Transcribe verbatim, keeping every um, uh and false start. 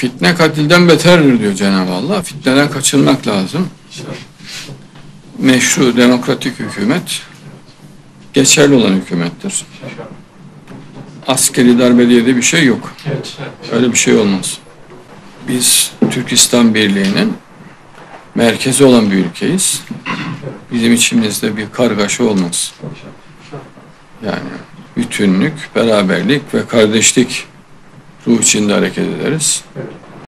Fitne katilden beterdir diyor Cenab-ı Allah. Fitneden kaçınmak lazım. Meşru, demokratik hükümet geçerli olan hükümettir. Askeri darbe diye de bir şey yok. Öyle bir şey olmaz. Biz Türkistan Birliği'nin merkezi olan bir ülkeyiz. Bizim içimizde bir kargaşa olmaz. Yani bütünlük, beraberlik ve kardeşlik ruh içinde hareket ederiz.